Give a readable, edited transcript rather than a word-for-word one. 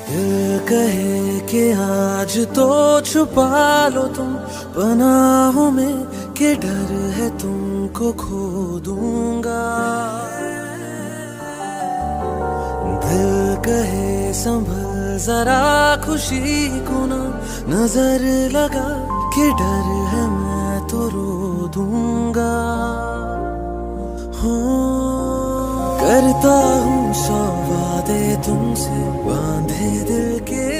दिल कहे कि आज तो छुपा लो तुम पनाहों में, कि डर है तुमको खो दूंगा। दिल कहे संभल जरा खुशी को ना नजर लगा, कि डर है मैं तो रो दूंगा। हो करता हूँ 100 वादे तुमसे, बांधे दिल के